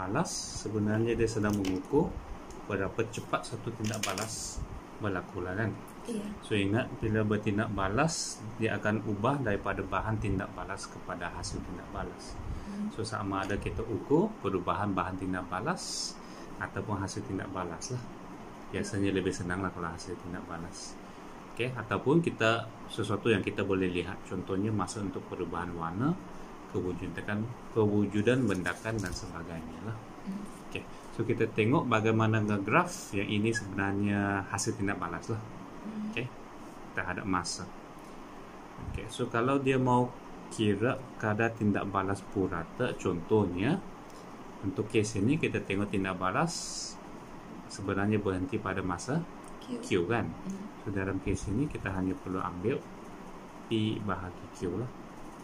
balas, sebenarnya dia sedang mengukur berapa cepat satu tindak balas berlaku lah kan. So ingat, bila bertindak balas, dia akan ubah daripada bahan tindak balas kepada hasil tindak balas. So sama ada kita ukur perubahan bahan tindak balas ataupun hasil tindak balas lah. Biasanya lebih senang lah kalau hasil tindak balas. Okay, ataupun kita sesuatu yang kita boleh lihat, contohnya masa untuk perubahan warna, kewujudan bendakan dan sebagainya lah. Okay, so kita tengok bagaimana graf yang ini sebenarnya hasil tindak balas lah. Okay, terhadap masa. Okay, so kalau dia mau kira kadar tindak balas purata, contohnya untuk kes ini kita tengok tindak balas sebenarnya berhenti pada masa Q kan. So dalam kes ini kita hanya perlu ambil P bahagi Q lah.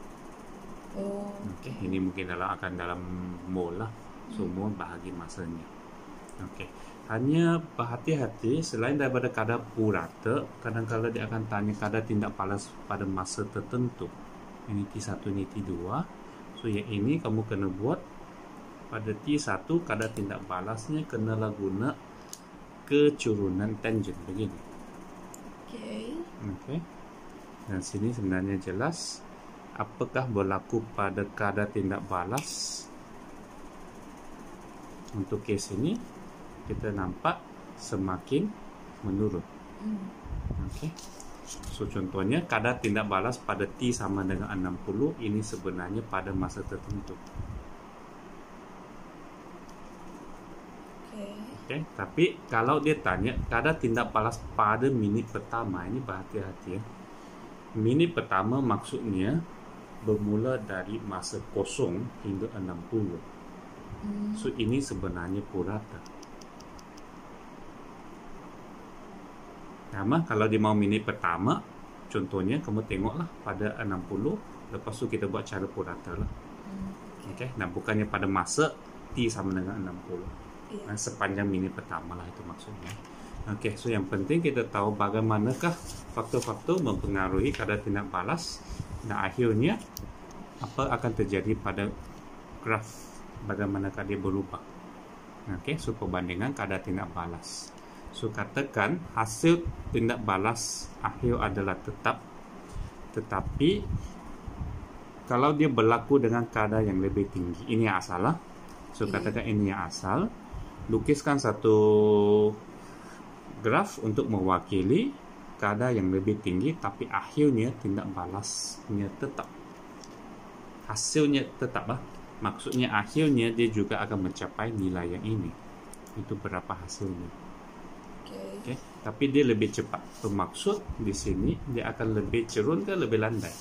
Okay, ini mungkin akan dalam mol lah. So mol bahagi masanya. Okay, hanya berhati-hati selain daripada kadar purata, kadang-kadang dia akan tanya kadar tindak balas pada masa tertentu. Ini T1, ini T2. So yang ini kamu kena buat pada T1, kadar tindak balasnya kenalah guna kecurunan tangent begini. Okay. Dan sini sebenarnya jelas apakah berlaku pada kadar tindak balas. Untuk kes ini kita nampak semakin menurun. Okay. So contohnya kadar tindak balas pada T sama dengan 60, ini sebenarnya pada masa tertentu. Okay. Tapi kalau dia tanya kadar tindak balas pada minit pertama, ini berhati-hati ya. Minit pertama maksudnya bermula dari masa kosong hingga 60. So ini sebenarnya purata. Sama kalau dia mau minit pertama, contohnya kamu tengoklah pada 60, lepas tu kita buat cara purata lah. Okay. Nah, bukannya pada masa T sama dengan 60. Sepanjang minit pertama lah itu maksudnya. Okay, so yang penting kita tahu bagaimanakah faktor-faktor mempengaruhi kadar tindak balas dan akhirnya apa akan terjadi pada graf, bagaimanakah dia berubah. Okay, so perbandingan kadar tindak balas. So katakan hasil tindak balas akhir adalah tetap, tetapi kalau dia berlaku dengan kadar yang lebih tinggi, ini yang asal lah. So katakan ini yang asal. Lukiskan satu graf untuk mewakili kadar yang lebih tinggi tapi akhirnya tindak balasnya tetap. Hasilnya tetap lah. Maksudnya akhirnya dia juga akan mencapai nilai yang ini. Itu berapa hasilnya. Okay. Tapi dia lebih cepat. Bermaksud di sini dia akan lebih cerun ke lebih landai.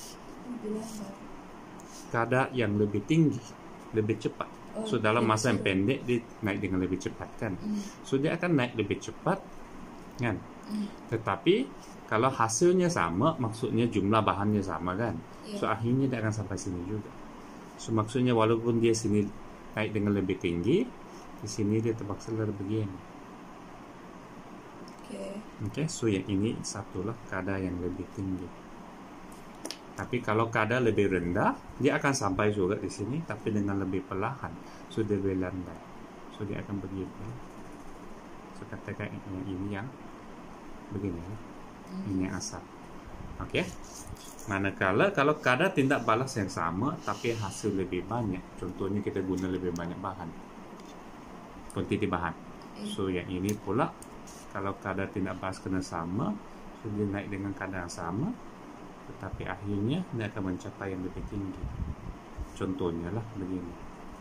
Kadar yang lebih tinggi, lebih cepat. So dalam masa yang pendek dia naik dengan lebih cepat kan. So dia akan naik lebih cepat kan. Tetapi kalau hasilnya sama, maksudnya jumlah bahannya sama kan. So akhirnya dia akan sampai sini juga. So maksudnya walaupun dia sini naik dengan lebih tinggi, di sini dia terpaksa begini. Okay, so yang ini satulah kadar yang lebih tinggi. Tapi kalau kadar lebih rendah, dia akan sampai juga di sini, tapi dengan lebih perlahan. So dia lebih landai. So dia akan begitu. So katakan yang ini yang begini. Ini yang asal. Okey. Manakala kalau kadar tindak balas yang sama, tapi hasil lebih banyak. Contohnya kita guna lebih banyak bahan. Kuantiti bahan. So yang ini pula, kalau kadar tindak balas kena sama, so dia naik dengan kadar yang sama, tetapi akhirnya dia akan mencapai yang lebih tinggi. Contohnya lah begini.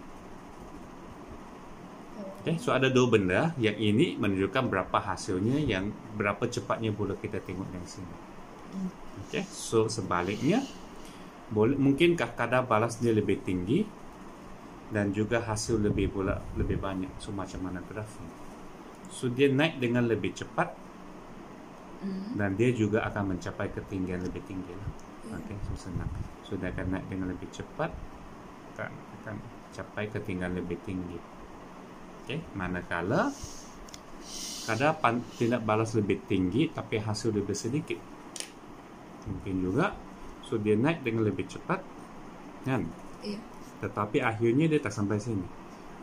Okay, so ada dua benda. Yang ini menunjukkan berapa hasilnya, yang berapa cepatnya boleh kita tengok dari sini. Okay, so sebaliknya, mungkinkah kadar balas dia lebih tinggi dan juga hasil lebih banyak. So macam mana grafnya? So dia naik dengan lebih cepat. Dan dia juga akan mencapai ketinggian lebih tinggi lah. Okay, so senang. So dia akan naik dengan lebih cepat, akan capai ketinggian lebih tinggi. Okay, manakala kadar tindak balas lebih tinggi tapi hasil lebih sedikit, mungkin juga. So dia naik dengan lebih cepat kan. Tetapi akhirnya dia tak sampai sini.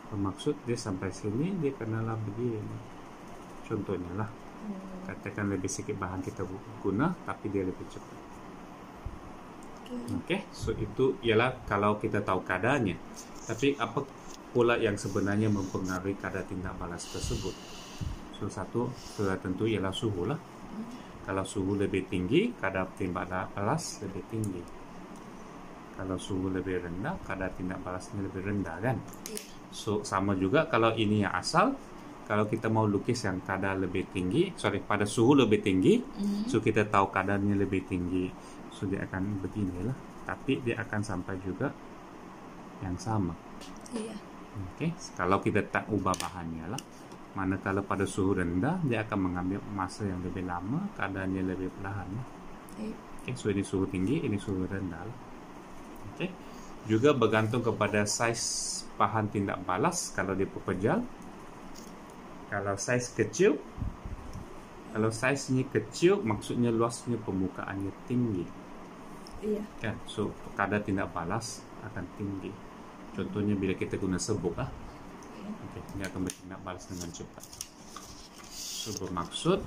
Bermaksud dia sampai sini dia kenalah begini. Contohnya lah, katakan lebih sikit bahan kita guna tapi dia lebih cepat. Okey, so itu ialah kalau kita tahu kadarnya. Tapi apa pula yang sebenarnya mempengaruhi kadar tindak balas tersebut? So satu sudah tentu ialah suhu lah. Kalau suhu lebih tinggi, kadar tindak balas lebih tinggi. Kalau suhu lebih rendah, kadar tindak balasnya lebih rendah, kan? So sama juga kalau ini yang asal. Kalau kita mau lukis yang kadar lebih tinggi, pada suhu lebih tinggi, so kita tahu kadarnya lebih tinggi, so dia akan beginilah. Tapi dia akan sampai juga yang sama. Iya. Okey, kalau kita tak ubah bahannya lah. Manakala pada suhu rendah, dia akan mengambil masa yang lebih lama, kadarnya lebih perlahan. Okey, so ini suhu tinggi, ini suhu rendah lah. Okey, juga bergantung kepada saiz bahan tindak balas. Kalau dia pepejal, kalau saiz kecil, kalau saiznya kecil, maksudnya luasnya permukaannya tinggi. Iya. Kan, so kadar tindak balas akan tinggi. Contohnya bila kita guna serbuk lah, okay, dia akan bertindak balas dengan cepat. So bermaksud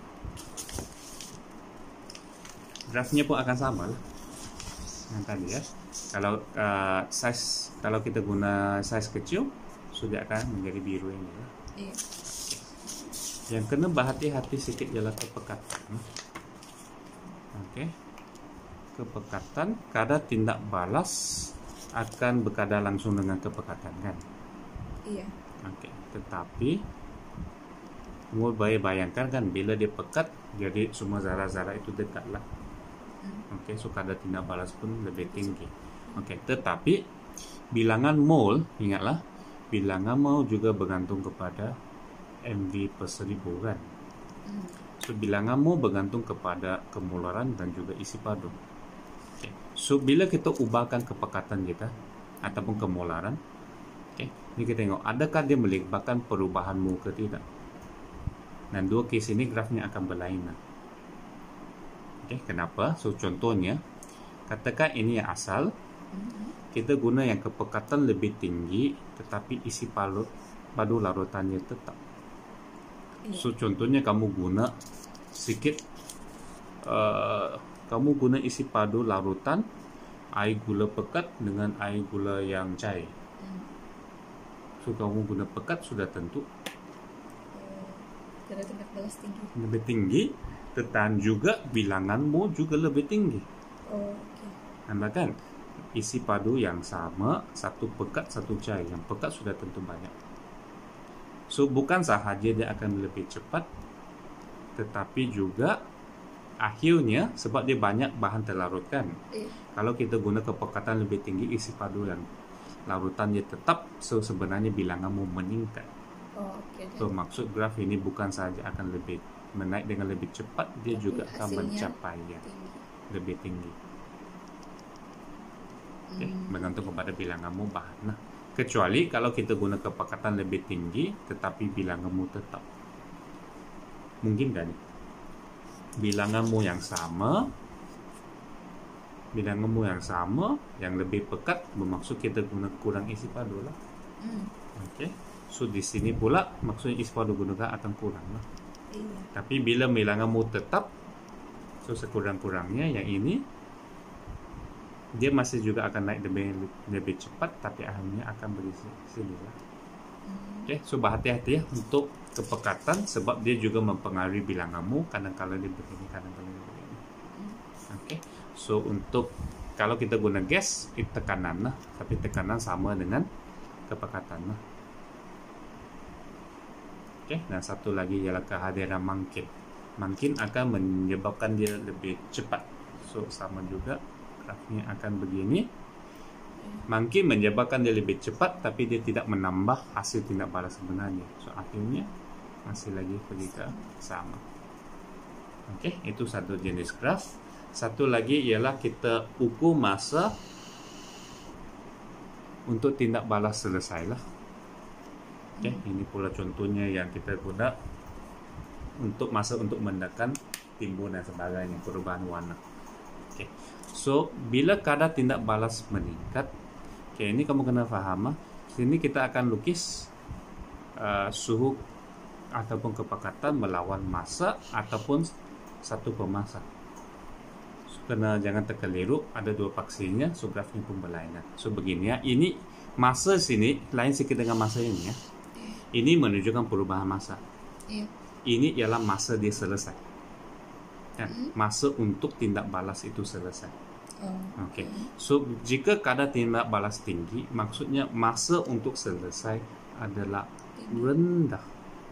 grafnya pun akan sama lah yang tadi ya. Kalau kalau kita guna saiz kecil, so dia akan menjadi biru ini lah. Iya. Yang kena berhati-hati sikit ialah kepekatan. Okey. Kepekatan, kadar tindak balas akan berkadar langsung dengan kepekatan, kan? Iya. Okey, tetapi mulai bayangkan kan bila dia pekat, jadi semua zarah-zarah itu dekatlah. Okey, so kadar tindak balas pun lebih tinggi. Okey, tetapi bilangan mol, ingatlah, bilangan mol juga bergantung kepada MV per 1000, kan? So bilangan mol bergantung kepada kemolaran dan juga isi padu. Okay. So bila kita ubahkan kepekatan kita ataupun kemolaran, okay, ini kita tengok adakah dia melibatkan perubahan mol ke tidak. Dan dua kes ini grafnya akan berlainan. Okay, kenapa? So contohnya, katakan ini yang asal, kita guna yang kepekatan lebih tinggi tetapi isi padu larutannya tetap. So contohnya kamu guna sikit, kamu guna isi padu larutan air gula pekat dengan air gula yang cair. So kamu guna pekat sudah tentu kadar tindak balas tinggi. Lebih tinggi, tetapi juga bilangan mol juga lebih tinggi. Nampak kan? Isi padu yang sama, satu pekat, satu cair. Yang pekat sudah tentu banyak. So bukan sahaja dia akan lebih cepat, tetapi juga akhirnya sebab dia banyak bahan terlarut, kan? Kalau kita guna kepekatan lebih tinggi, isi padu yang larutan dia tetap, so sebenarnya bilangan mau meningkat. So maksud graf ini bukan sahaja akan lebih menaik dengan lebih cepat, dia tapi juga akan mencapai ya, lebih tinggi. Okay, bergantung kepada bilanganmu bahan. Nah, kecuali kalau kita guna kepekatan lebih tinggi tetapi bilanganmu tetap. Mungkin kan? Bilanganmu yang sama, yang lebih pekat, bermaksud kita guna kurang isi padu lah. Okey. So di sini pula maksudnya isi padu gunakan akan kurang lah. Tapi bila bilanganmu tetap, so sekurang-kurangnya yang ini dia masih juga akan naik lebih cepat, tapi akhirnya akan berisi sini lah. Okay, so berhati-hati ya untuk kepekatan sebab dia juga mempengaruhi bilanganmu. Kadang-kadang dia begini, kadang-kadang dia begini. Okay, so untuk kalau kita guna gas, itu tekanan lah, tapi tekanan sama dengan kepekatan lah. Okay, dan satu lagi ialah kehadiran mangkin. Mangkin akan menyebabkan dia lebih cepat. So sama juga grafnya akan begini. Mungkin menyebabkan dia lebih cepat tapi dia tidak menambah hasil tindak balas sebenarnya. So akhirnya masih lagi pergi ke sama. Okey, itu satu jenis graf. Satu lagi ialah kita ukur masa untuk tindak balas selesai lah. Okey, ini pula contohnya yang kita guna untuk masa untuk mendekan timbul dan sebagainya, perubahan warna. Okey. So, bila kadar tindak balas meningkat, okay, ini kamu kena faham, Sini kita akan lukis suhu ataupun kepekatan melawan masa ataupun satu pemasa. Kena jangan terkeliru, ada dua paksinya, so grafnya pun berlainan. So begini ya, ini masa sini lain sikit dengan masa ini ya. Ini menunjukkan perubahan masa. Ini ialah masa dia selesai. Kan? Masa untuk tindak balas itu selesai. Okey. So jika kadar tindak balas tinggi, maksudnya masa untuk selesai adalah rendah.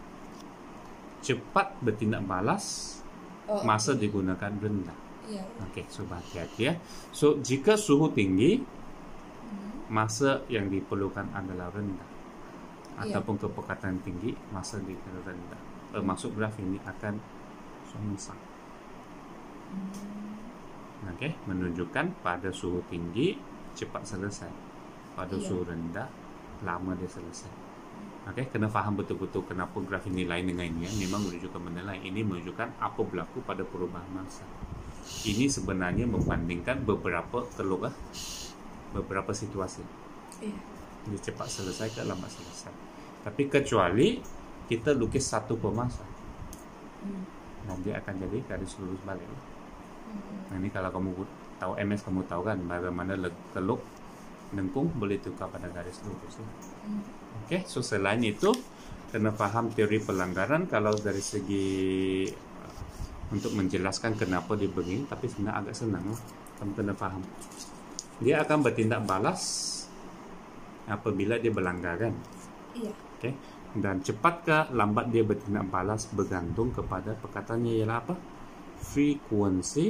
Cepat bertindak balas, masa digunakan rendah. Okey, so hati-hati ya. So jika suhu tinggi, masa yang diperlukan adalah rendah. Ataupun kepekatan tinggi, masa digunakan rendah. Maksud graf ini akan songsang. Okey, menunjukkan pada suhu tinggi cepat selesai. Pada suhu rendah lama dia selesai. Okey, kena faham betul-betul kenapa graf ini lain dengan ini ya. Memang menunjukkan benda lain. Ini menunjukkan apa berlaku pada perubahan masa. Ini sebenarnya membandingkan beberapa beberapa situasi. Dia cepat selesai ke lambat selesai. Tapi kecuali kita lukis satu pemasa. Dan dia akan jadi garis lurus balik. Nah, ini kalau kamu tahu MS, kamu tahu kan bagaimana teluk lengkung boleh tukar pada garis lurus. Okey, so selain itu kena faham teori pelanggaran. Kalau dari segi untuk menjelaskan kenapa dia begini, tapi sebenarnya agak senang lah. Kamu kena faham. Dia akan bertindak balas apabila dia berlanggar kan? Okey. Dan cepat ke lambat dia bertindak balas bergantung kepada perkataannya ialah apa? Frekuensi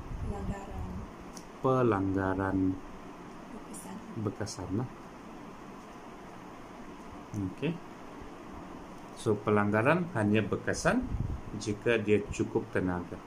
pelanggaran berkesan lah. Okey. So pelanggaran hanya berkesan jika dia cukup tenaga.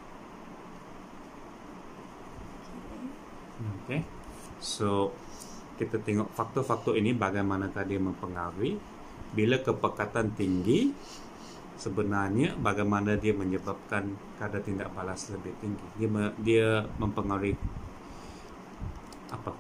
Okey. So kita tengok faktor-faktor ini bagaimanakah dia mempengaruhi. Bila kepekatan tinggi, sebenarnya bagaimana dia menyebabkan kadar tindak balas lebih tinggi. Dia mempengaruhi apa?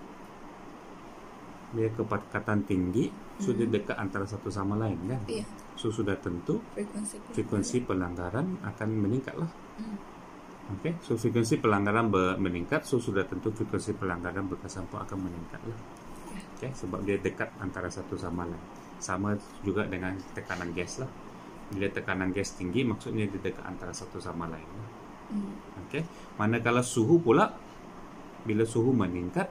Dia kepekatan tinggi, sudah dekat antara satu sama lain kan? So sudah tentu frekuensi pelanggaran akan meningkatlah. Okey, so frekuensi pelanggaran meningkat, so sudah tentu frekuensi pelanggaran berkesan pun akan meningkatlah. Okey, sebab dia dekat antara satu sama lain. Sama juga dengan tekanan gas lah. Bila tekanan gas tinggi, maksudnya dia dekat antara satu sama lain. Okey, manakala suhu pula, bila suhu meningkat,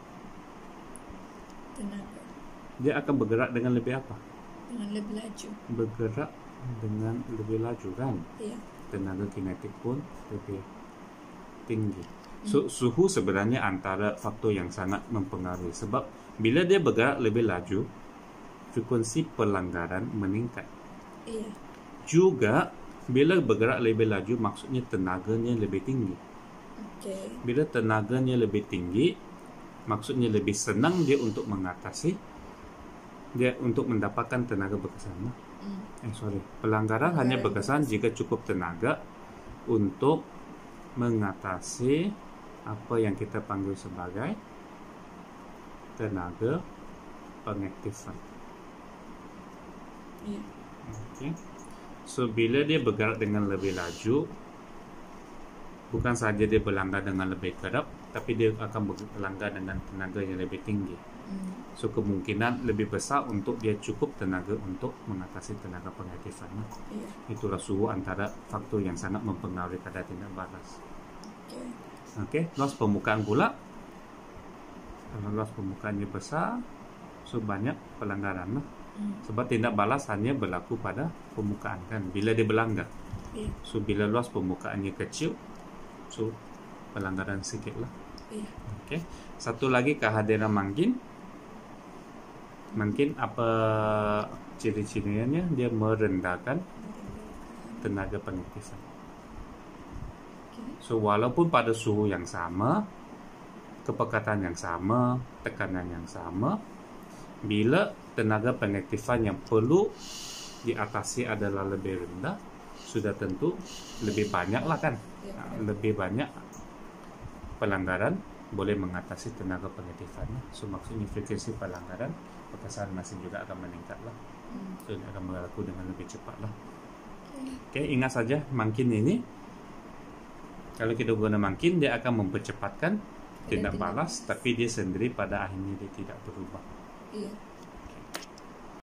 dia akan bergerak dengan lebih apa? Dengan lebih laju. Bergerak dengan lebih laju kan? Tenaga kinetik pun lebih tinggi. So suhu sebenarnya antara faktor yang sangat mempengaruhi. Sebab bila dia bergerak lebih laju, frekuensi pelanggaran meningkat. Juga bila bergerak lebih laju, maksudnya tenaganya lebih tinggi. Bila tenaganya lebih tinggi, maksudnya lebih senang dia untuk mengatasi, dia untuk mendapatkan tenaga berkesan. Pelanggaran hanya berkesan jika cukup tenaga untuk mengatasi apa yang kita panggil sebagai tenaga pengaktifan. Okay. So bila dia bergerak dengan lebih laju, bukan saja dia berlanggar dengan lebih kerap, tapi dia akan berlanggar dengan tenaga yang lebih tinggi. So kemungkinan lebih besar untuk dia cukup tenaga untuk mengatasi tenaga pengaktifan. Itulah suhu antara faktor yang sangat mempengaruhi kadar tindak balas. Okey, luas permukaan pula. Kalau luas permukaannya besar, so banyak pelanggaran lah. Sebab tindak balas hanya berlaku pada permukaan kan, bila dia berlanggar. So bila luas permukaannya kecil, so pelanggaran sikit lah. Okey, satu lagi kehadiran mungkin apa ciri-cirinya? Dia merendahkan tenaga pengaktifan. So walaupun pada suhu yang sama, kepekatan yang sama, tekanan yang sama, bila tenaga pengaktifan yang perlu diatasi adalah lebih rendah, sudah tentu lebih banyak lah kan, lebih banyak pelanggaran boleh mengatasi tenaga pengaktifan. So maksudnya frekuensi pelanggaran perkasaran masin juga akan meningkat lah. So dia akan berlaku dengan lebih cepat lah. Okay, ingat saja mangkin ini, kalau kita guna mangkin, dia akan mempercepatkan tindak balas, tapi dia sendiri pada akhirnya dia tidak berubah. Iya.